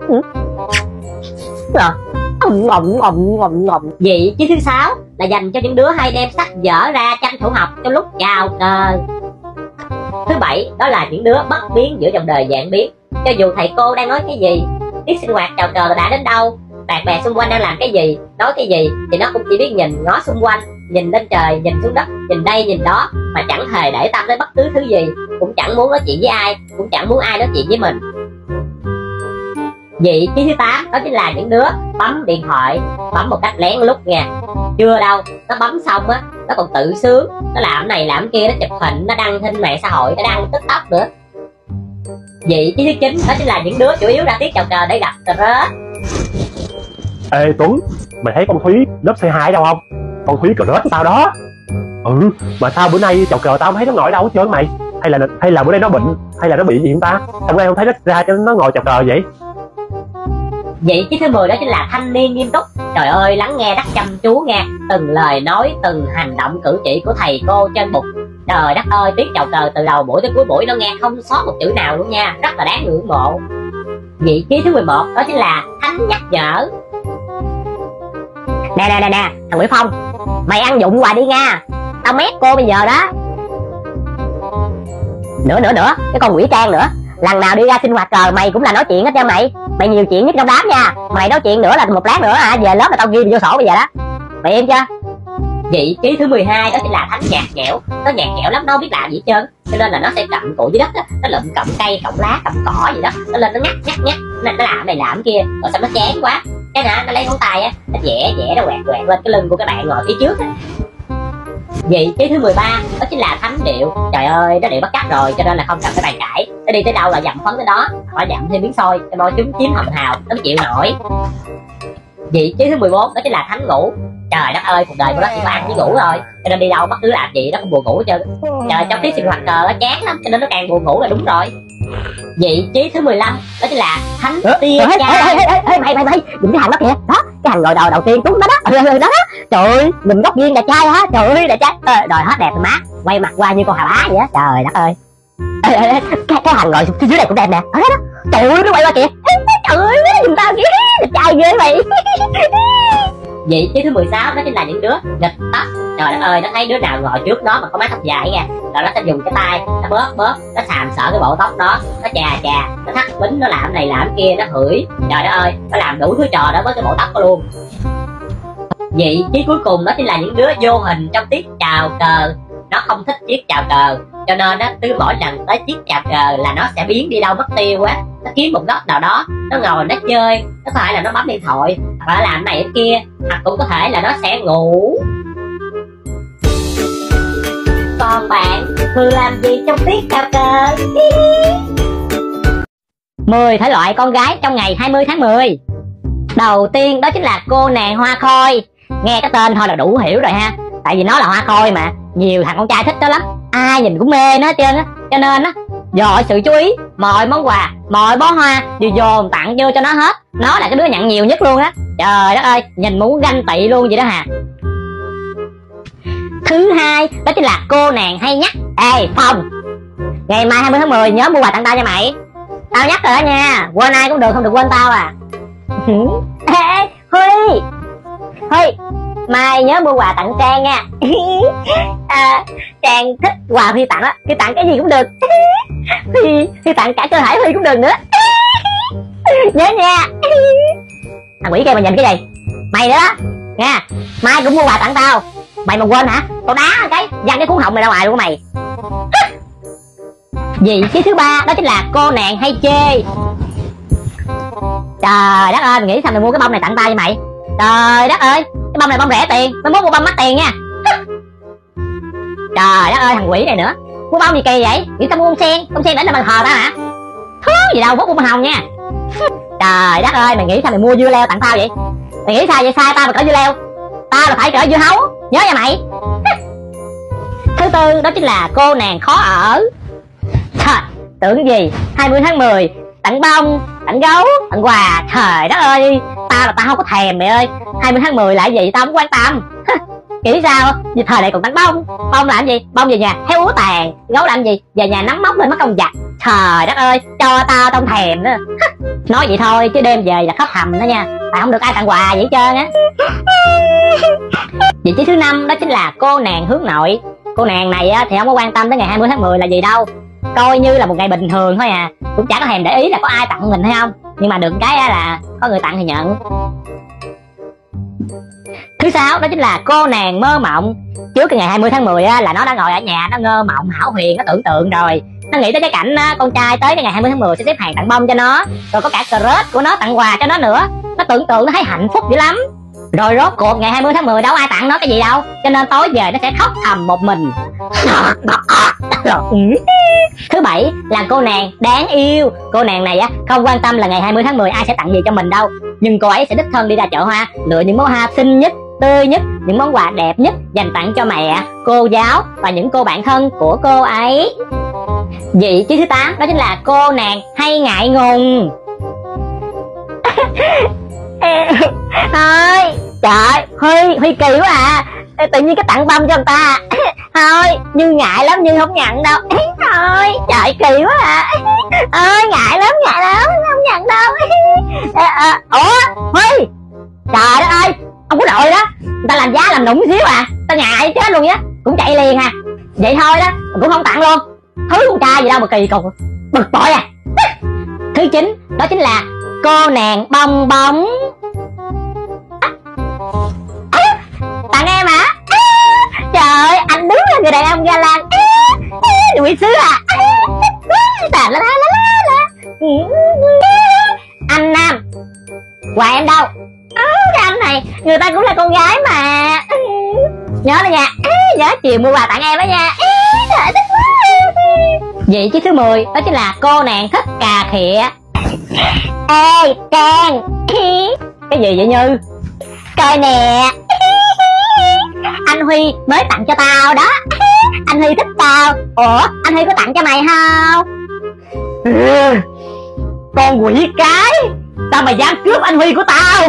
Vị trí thứ 6 là dành cho những đứa hay đem sách vở ra tranh thủ học trong lúc chào cờ. Thứ 7 đó là những đứa bất biến giữa dòng đời vạn biến. Cho dù thầy cô đang nói cái gì, tiết sinh hoạt chào cờ đã đến đâu, bạn bè xung quanh đang làm cái gì, nói cái gì, thì nó cũng chỉ biết nhìn ngó xung quanh, nhìn lên trời, nhìn xuống đất, nhìn đây nhìn đó, mà chẳng hề để tâm đến bất cứ thứ gì, cũng chẳng muốn nói chuyện với ai, cũng chẳng muốn ai nói chuyện với mình. Vị trí thứ 8 đó chính là những đứa bấm điện thoại, bấm một cách lén lút nha. Chưa đâu, nó bấm xong á, nó còn tự sướng, nó làm này làm kia, nó chụp hình, nó đăng trên mạng xã hội, nó đăng TikTok nữa. Vị trí thứ 9 đó chính là những đứa chủ yếu ra tiết chào cờ để gặp crush. Ê Tuấn, mày thấy con Thúy lớp C2 đâu không? Con Thúy crush tao đó. Mà sao bữa nay chào cờ tao không thấy nó ngồi đâu hết trơn mày? Hay là bữa nay nó bệnh, hay là nó bị gì không ta? Sao em không thấy nó ra cho nó ngồi chào cờ vậy? Vị trí thứ 10 đó chính là thanh niên nghiêm túc. Trời ơi, lắng nghe rất chăm chú nghe từng lời nói, từng hành động cử chỉ của thầy cô trên bục. Trời đất ơi, tiết chào cờ từ đầu buổi tới cuối buổi nó nghe không sót một chữ nào luôn nha, rất là đáng ngưỡng mộ. Vị trí thứ 11 đó chính là thánh nhắc nhở. Nè, thằng Nguyễn Phong, mày ăn dụng hoài đi nha, tao mét cô bây giờ đó. Nữa, cái con Quỷ Trang nữa, lần nào đi ra sinh hoạt cờ mày cũng là nói chuyện hết trơn mày. Mày nhiều chuyện nhất trong đám nha, mày nói chuyện nữa là một lát nữa về lớp là tao ghi vô sổ bây giờ đó. Mày im chưa? Vị trí thứ 12 đó chính là thánh nhạt nhẽo. Nó nhạt nhẽo lắm, nó không biết làm gì hết trơn, cho nên là nó sẽ cặm cụi dưới đất đó. Nó lụm cọng cây, cọng lá, cọng cỏ gì đó, nó lên nó ngắt, nó làm này làm kia, rồi xong nó chán quá, cái nè nó lấy ngón tay á, nó vẽ nó quẹt lên cái lưng của các bạn ngồi phía trước á. Vị trí thứ 13 đó chính là thánh điệu. Trời ơi, nó điệu bắt cắt rồi, cho nên là không cần phải bàn cãi, nó đi tới đâu là dặm phấn tới đó, phải dặm thêm miếng xôi cho môi chúng chiếm hồng hào, nó mới chịu nổi. Vị trí thứ 14 đó chính là thánh ngủ. Trời đất ơi, cuộc đời của nó chỉ có ăn với ngủ thôi, cho nên đi đâu bất cứ làm gì nó cũng buồn ngủ hết trơn. Trời, trong tiết sinh hoạt cờ nó chán lắm, cho nên nó càng buồn ngủ là đúng rồi. Vị trí thứ 15 đó chính là thánh tia trai. Mày nhìn cái thằng đó kìa, đó cái thằng ngồi đầu tiên Tuấn đó đó. Trời ơi, mình góc viên đẹp trai hả? Trời ơi, đẹp trai, đòi hết đẹp rồi má, quay mặt qua như con hà bá vậy á. Trời đất ơi, cái thằng ngồi phía dưới này cũng đẹp nè, đó. Trời ơi, nó quay qua kìa, trời ơi, nhìn tao kìa, đẹp trai ghê mày. Vị trí thứ 16 đó chính là những đứa nghịch tóc. Trời đất ơi, nó thấy đứa nào ngồi trước nó mà có mái tóc dài nha, rồi nó sẽ dùng cái tay nó bóp, nó xàm sỡ cái bộ tóc đó, nó chà, nó thắt bính, nó làm này làm kia, nó hửi. Trời đất ơi, nó làm đủ thứ trò đó với cái bộ tóc đó luôn. Vị trí cuối cùng đó chính là những đứa vô hình trong tiết chào cờ. Nó không thích chiếc chào cờ, cho nên á, cứ mỗi lần tới chiếc chào cờ là nó sẽ biến đi đâu mất tiêu á. Nó kiếm một góc nào đó, nó ngồi nó chơi, nó có thể là nó bấm điện thoại, hoặc là làm này cái kia, hoặc cũng có thể là nó sẽ ngủ. Còn bạn thường làm gì trong tiết chào cờ? 10 thể loại con gái trong ngày 20 tháng 10. Đầu tiên đó chính là cô nàng hoa khôi. Nghe cái tên thôi là đủ hiểu rồi ha, tại vì nó là hoa khôi mà, nhiều thằng con trai thích nó lắm, ai nhìn cũng mê nó hết trơn á. Cho nên á, dội sự chú ý, mọi món quà, mọi bó hoa đều dồn tặng vô cho nó hết. Nó là cái đứa nhận nhiều nhất luôn á. Trời đất ơi, nhìn muốn ganh tị luôn vậy đó hà. Thứ hai đó chính là cô nàng hay nhắc. Ê Phong, ngày mai 20 tháng 10 nhớ mua quà tặng tao nha mày. Tao nhắc rồi đó nha, quên ai cũng được, không được quên tao à. Ê Huy, Huy, mai nhớ mua quà tặng Trang nha. Trang thích quà Huy tặng á, Huy tặng cái gì cũng được. Huy tặng cả cơ thể Huy cũng được nữa. Nhớ nha. Thằng quỷ kia mà nhìn cái gì? Mày nữa đó nha, mai cũng mua quà tặng tao. Mày mà quên hả, tao đá cái văng cái cuốn họng mày ra ngoài luôn mày. Vị trí thứ ba đó chính là cô nàng hay chê. Trời đất ơi, mày nghĩ sao mày mua cái bông này tặng tao vậy mày? Trời đất ơi, cái bông này bông rẻ tiền, mày muốn mua bông mắc tiền nha. Trời đất ơi, thằng quỷ này nữa, mua bông gì kỳ vậy? Nghĩ tao mua bông sen để là bàn thờ tao hả? Thứ gì đâu, bút bông hồng nha. Trời đất ơi, mày nghĩ sao mày mua dưa leo tặng tao vậy? Mày nghĩ sao vậy? Sai tao mà cỡ dưa leo, tao là phải cỡ dưa hấu, nhớ nha mày. Thứ tư đó chính là cô nàng khó ở. Trời, tưởng gì 20 tháng 10 tặng bông, tặng gấu, tặng quà. Trời đất ơi, tao là tao không có thèm mày ơi. 20 tháng 10 là cái gì tao không quan tâm. Nghĩ sao vì thời này còn tặng bông? Bông làm gì? Bông về nhà héo úa tàn. Gấu làm gì? Về nhà nắng mốc lên mất công giặt. Trời đất ơi, cho tao không thèm nữa. Nói vậy thôi chứ đêm về là khóc thầm đó nha, tại không được ai tặng quà vậy hết trơn á. Vị trí thứ 5 đó chính là cô nàng hướng nội. Cô nàng này á, thì không có quan tâm tới ngày 20 tháng 10 là gì đâu, coi như là một ngày bình thường thôi à, cũng chẳng có thèm để ý là có ai tặng mình hay không. Nhưng mà được cái là có người tặng thì nhận. Thứ 6 đó chính là cô nàng mơ mộng. Trước cái ngày 20 tháng 10 á, là nó đã ngồi ở nhà, nó ngơ mộng hão huyền, nó tưởng tượng rồi. Nó nghĩ tới cái cảnh con trai tới cái ngày 20 tháng 10 sẽ xếp hàng tặng bông cho nó, rồi có cả crush của nó tặng quà cho nó nữa. Nó tưởng tượng nó thấy hạnh phúc dữ lắm. Rồi rốt cuộc ngày 20 tháng 10 đâu ai tặng nó cái gì đâu, cho nên tối về nó sẽ khóc thầm một mình. Thứ 7 là cô nàng đáng yêu. Cô nàng này á, không quan tâm là ngày 20 tháng 10 ai sẽ tặng gì cho mình đâu, nhưng cô ấy sẽ đích thân đi ra chợ hoa, lựa những bó hoa xinh nhất, tươi nhất, những món quà đẹp nhất dành tặng cho mẹ, cô giáo và những cô bạn thân của cô ấy. Vị trí thứ 8 đó chính là cô nàng hay ngại ngùng. Thôi trời, Huy kỳ quá à, tự nhiên cái tặng bông cho người ta. Thôi Như ngại lắm, Như không nhận đâu. Thôi trời kỳ quá à. Ơi ngại lắm không nhận đâu. Ủa Huy, trời đất ơi, ông có đội đó, người ta làm giá làm nũng xíu à, tao ngại chết luôn á, cũng chạy liền à. Vậy thôi đó, cũng không tặng luôn, thứ con trai gì đâu mà kỳ cục, bực bội à. Thứ 9 đó chính là cô nàng bong bóng. Tặng em hả? Trời ơi, anh đúng là người đàn ông ga lăng, đuổi xứ à. Anh Nam, quà em đâu? Cái anh này, người ta cũng là con gái mà. Nhớ đó nha, nhớ chiều mua quà tặng em đó nha. Trời thích quá. Vị trí thứ 10 đó chính là cô nàng thích cà khịa. Ê Trang, cái gì vậy Như? Coi nè, anh Huy mới tặng cho tao đó. Anh Huy thích tao. Ủa anh Huy có tặng cho mày không? Con quỷ cái, sao mày dám cướp anh Huy của tao?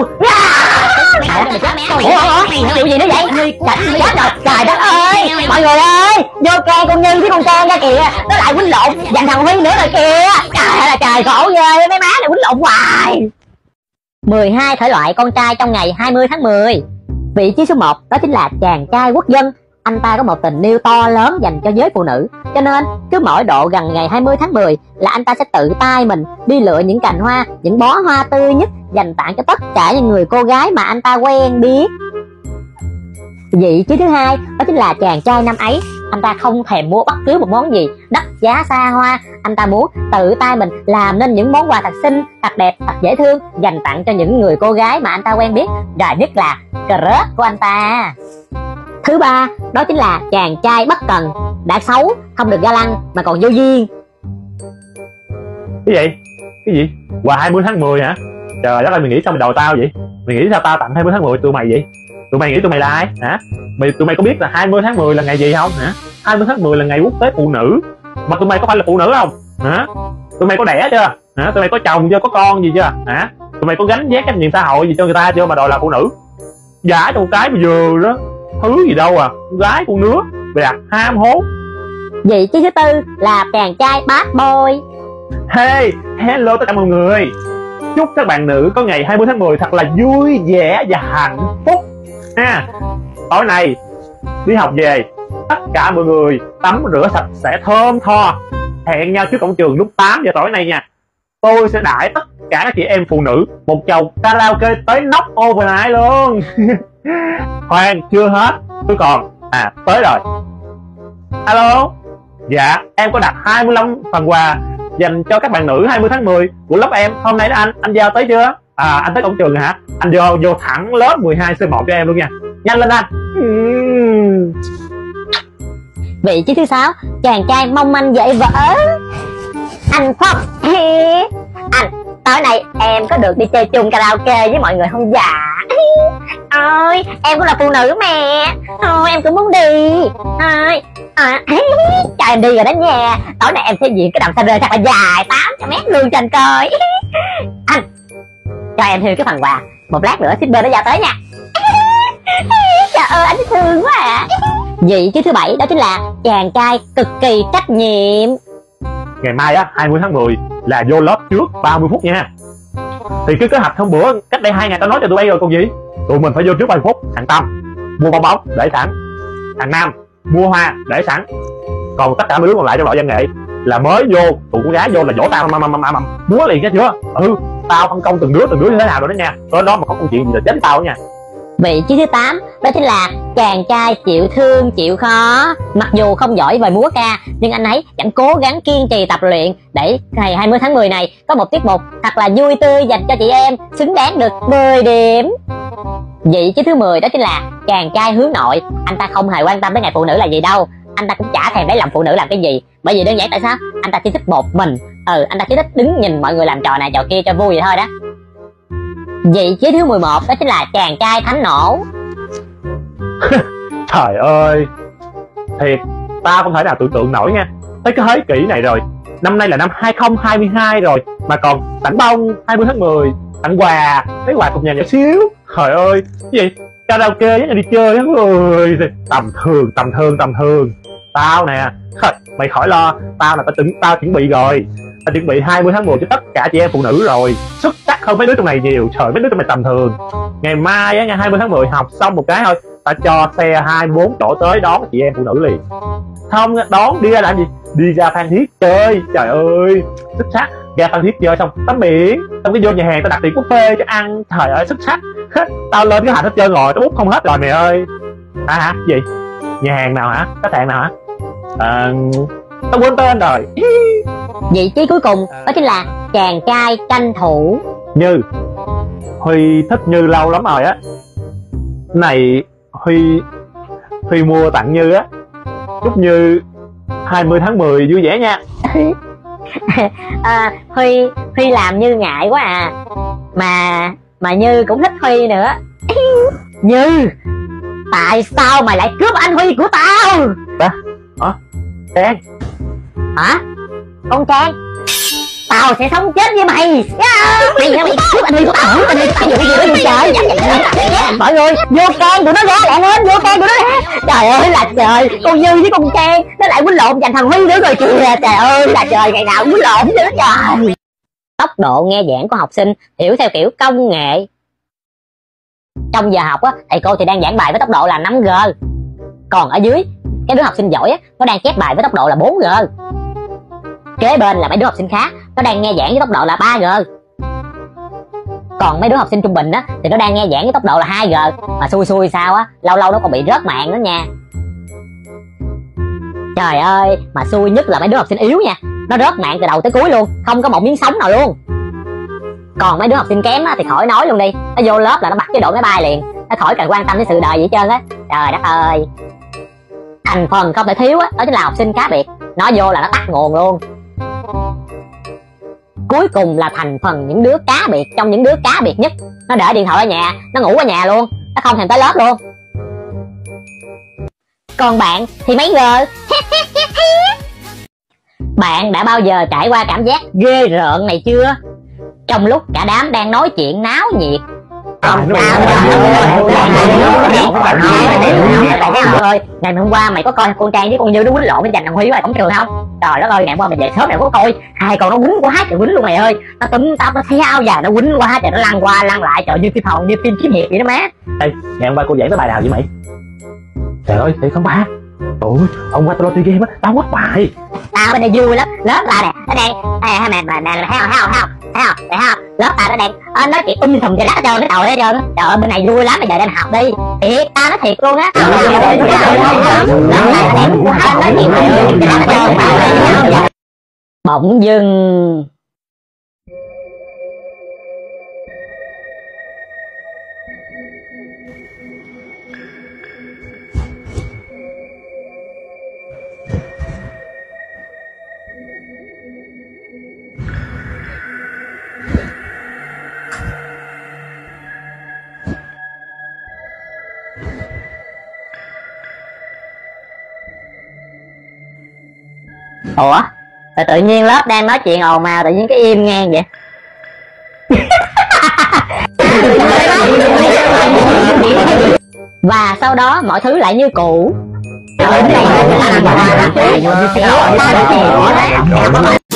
Ủa chuyện gì nữa vậy? Trời đất ơi, mọi người ơi, vô can con Như với con Trang ra kìa, nó lại quýnh lộn dành thằng Huy nữa rồi kìa. Trời ơi là trời, khổ ghê, mấy má này quýnh lộn hoài. 12 thể loại con trai trong ngày 20 tháng 10. Vị trí số 1 đó chính là chàng trai quốc dân. Anh ta có một tình yêu to lớn dành cho giới phụ nữ, cho nên cứ mỗi độ gần ngày 20 tháng 10 là anh ta sẽ tự tay mình đi lựa những cành hoa, những bó hoa tươi nhất dành tặng cho tất cả những người cô gái mà anh ta quen biết. Vị trí thứ 2 đó chính là chàng trai năm ấy. Anh ta không thèm mua bất cứ một món gì đắt giá xa hoa, anh ta muốn tự tay mình làm nên những món quà thật xinh, thật đẹp, thật dễ thương dành tặng cho những người cô gái mà anh ta quen biết, rồi nhất là crush của anh ta. Thứ 3 đó chính là chàng trai bất cần. Đã xấu, không được ga lăng mà còn vô duyên. Cái gì? Quà 20 tháng 10 hả? Trời đất ơi, mày nghĩ sao mày đòi tao vậy? Mày nghĩ sao tao tặng 20 tháng 10 tụi mày vậy? Tụi mày nghĩ tụi mày là ai hả? Tụi mày có biết là 20 tháng 10 là ngày gì không hả? 20 tháng 10 là ngày quốc tế phụ nữ. Mà tụi mày có phải là phụ nữ không hả? Tụi mày có đẻ chưa hả? Tụi mày có chồng chưa, có con gì chưa hả? Tụi mày có gánh vác trách nhiệm xã hội gì cho người ta chưa mà đòi là phụ nữ? Giả cho một cái bây giờ đó, thứ gì đâu à, con gái con nứa bày đặt ham hố. Vị trí thứ tư là chàng trai bad boy. Hey, hello tất cả mọi người. Chúc các bạn nữ có ngày 20 tháng 10 thật là vui vẻ và hạnh phúc ha. Tối nay đi học về, tất cả mọi người tắm rửa sạch sẽ thơm tho, hẹn nhau trước cổng trường lúc 8 giờ tối nay nha. Tôi sẽ đãi tất cả các chị em phụ nữ một chầu karaoke tới nóc overnight luôn. Khoan, chưa hết, tôi còn tới rồi. Alo, dạ em có đặt 25 phần quà dành cho các bạn nữ 20 tháng 10 của lớp em. Hôm nay đó anh giao tới chưa? Anh tới cổng trường hả? Anh vô thẳng lớp 12C1 cho em luôn nha. Nhanh lên anh. Vị trí thứ 6, chàng trai mong manh dễ vỡ. Anh Phong, anh tối nay em có được đi chơi chung karaoke với mọi người không dạ? Ôi em cũng là phụ nữ mà, thôi em cũng muốn đi. Cho em đi rồi đó nha. Tối nay em sẽ diễn cái đầm xa rơi thật là dài 800 mét luôn cho anh coi. Anh cho em thêm cái phần quà, một lát nữa shipper nó giao tới nha. Trời ơi anh thương quá à. Vị trí thứ 7 đó chính là chàng trai cực kỳ trách nhiệm. Ngày mai á 20 tháng 10 là vô lớp trước 30 phút nha. Thì cái kế hoạch hôm bữa cách đây 2 ngày tao nói cho tụi bay rồi còn gì. Tụi mình phải vô trước 30 phút. Thằng Tâm mua bong bóng để sẵn, thằng Nam mua hoa để sẵn, còn tất cả mấy đứa còn lại trong đội văn nghệ là mới vô, tụi con gái vô là vỗ tao múa liền cái chưa. Tao phân công từng đứa như thế nào rồi đó nha. Tới đó mà có câu chuyện gì là chết tao đó nha. Vị trí thứ 8 đó chính là chàng trai chịu thương chịu khó. Mặc dù không giỏi về múa ca nhưng anh ấy vẫn cố gắng kiên trì tập luyện để ngày 20 tháng 10 này có một tiết mục thật là vui tươi dành cho chị em, xứng đáng được 10 điểm. Vị trí thứ 10 đó chính là chàng trai hướng nội. Anh ta không hề quan tâm tới ngày phụ nữ là gì đâu. Anh ta cũng chả thèm lấy lòng phụ nữ làm cái gì, bởi vì đơn giản tại sao anh ta chỉ thích một mình. Anh ta chỉ thích đứng nhìn mọi người làm trò này trò kia cho vui vậy thôi đó. Vị trí thứ 11 đó chính là chàng trai thánh nổ. Trời ơi, thiệt tao không thể nào tưởng tượng nổi nha. Tới cái thế kỷ này rồi, năm nay là năm 2022 rồi mà còn tặng bông 20 tháng 10, tặng quà, lấy quà cùng nhà nhỏ xíu. Trời ơi, cái gì karaoke với nhà đi chơi đó người, tầm thường. Tao nè, mày khỏi lo, tao chuẩn bị rồi. Tao chuẩn bị 20 tháng 10 cho tất cả chị em phụ nữ rồi, xuất sắc hơn mấy đứa trong này nhiều. Trời, mấy đứa trong này tầm thường. Ngày mai á, ngày 20 tháng 10 học xong một cái thôi, tao cho xe 24 chỗ tới đón chị em phụ nữ liền. Không đón đi ra làm gì? Đi ra Phan Thiết chơi. Trời ơi, xuất sắc. Ra Phan Thiết chơi xong tắm biển, xong cái vô nhà hàng tao đặt tiền buffet cho ăn. Trời ơi, xuất sắc. Tao lên cái hạch hết trơn rồi, tao bút không hết rồi mày ơi. Hả? Gì? Nhà hàng nào hả? Khách sạn nào hả? Tao quên tên rồi. Vị trí cuối cùng đó chính là chàng trai tranh thủ. Như Huy thích Như lâu lắm rồi á. Này Huy mua tặng Như á. Chúc Như 20 tháng 10 vui vẻ nha. Huy làm Như ngại quá à. Mà Như cũng thích Huy nữa. Như, tại sao mày lại cướp anh Huy của tao? Hả? Trang. Hả? Con Trang? Tao sẽ sống chết với mày. Mày cướp anh Huy của tao. Anh Huy của tao gì vậy trời? Mọi người vô can tụi nó ra lại lên, vô can tụi nó ra. Trời ơi là trời, con Như với con Trang nó lại quýnh lộn giành thằng Huy nữa rồi kìa. Trời ơi là trời, ngày nào cũng quýnh lộn nữa trời. Tốc độ nghe giảng của học sinh hiểu theo kiểu công nghệ. Trong giờ học á, thầy cô thì đang giảng bài với tốc độ là 5G. Còn ở dưới, cái đứa học sinh giỏi á, nó đang chép bài với tốc độ là 4G. Kế bên là mấy đứa học sinh khác, nó đang nghe giảng với tốc độ là 3G. Còn mấy đứa học sinh trung bình á, thì nó đang nghe giảng với tốc độ là 2G. Mà xui sao á, lâu lâu nó còn bị rớt mạng nữa nha. Trời ơi, mà xui nhất là mấy đứa học sinh yếu nha. Nó rớt mạng từ đầu tới cuối luôn, không có một miếng sống nào luôn. Còn mấy đứa học sinh kém á, thì khỏi nói luôn đi. Nó vô lớp là nó bắt chế độ máy bay liền. Nó khỏi cần quan tâm đến sự đời gì hết trơn á. Trời đất ơi. Thành phần không thể thiếu á, đó chính là học sinh cá biệt. Nó vô là nó tắt nguồn luôn. Cuối cùng là thành phần những đứa cá biệt trong những đứa cá biệt nhất. Nó để điện thoại ở nhà, nó ngủ ở nhà luôn, nó không thèm tới lớp luôn. Còn bạn thì mấy giờ? Bạn đã bao giờ trải qua cảm giác ghê rợn này chưa? Trong lúc cả đám đang nói chuyện náo nhiệt, ơi, ngày hôm qua mày có coi con Trang với con Như nó quýnh lộn với Dành thằng Huy ngoài cổng trường không? Trời đất ơi, ngày hôm qua mày về sớm mày có coi hai con nó quýnh quá trời quýnh luôn mày ơi. Nó túm tóc nó theo và nó quýnh quá trời, nó lăn qua lăn lại, trời như phim hồng, như phim kiếm hiệp vậy đó má. Ê, ngày hôm qua cô giảng cái bài nào vậy mày? Trời ơi, thì không ba. Ủa, hôm qua tao lo chơi game á, tao quất bài. Tao bên đây vui lắm, lớp tao nè, nó đang mày thấy không? Lớp tao nó đang nói chuyện thùm cho lá trơn cái đầu hết trơn. Trời ơi, bên này vui lắm, bây giờ đem học đi. Thiệt, tao nói thiệt luôn á. Bỗng dưng ủa, tự nhiên lớp đang nói chuyện ồn ào, tự nhiên cái im ngang vậy. Và sau đó mọi thứ lại như cũ.